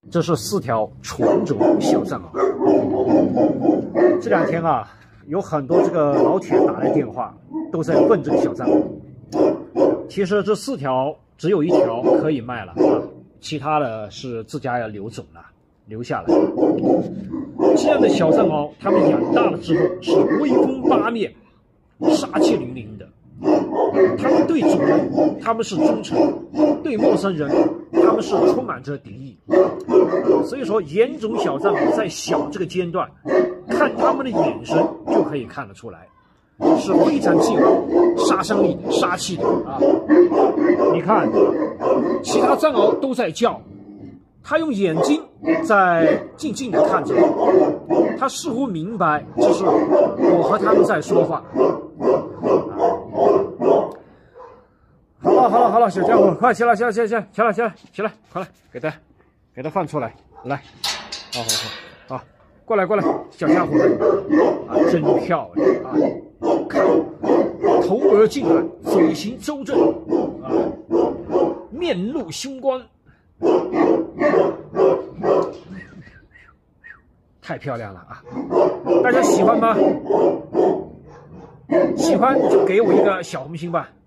这是4条纯种小藏獒。这2天啊，有很多这个老铁打来电话，都在问这个小藏獒。其实这4条只有1条可以卖了啊，其他的是自家要留种了，留下来。这样的小藏獒，它们养大了之后是威风八面、杀气凌凌的。它们对主人，它们是忠诚；对陌生人，它们是充满着敌意。所以说，眼种小藏獒在小这个阶段，看它们的眼神就可以看得出来，是非常具有杀伤力、杀气的啊！你看，其他藏獒都在叫，它用眼睛在静静地看着我，它似乎明白这是我和它们在说话。好了，小家伙，快起来，快来，给它放出来，来，好，过来，小家伙们，啊，真漂亮啊！看，头额进来，嘴型周正，啊，面露凶光，太漂亮了啊！大家喜欢吗？喜欢就给我一个小红心吧。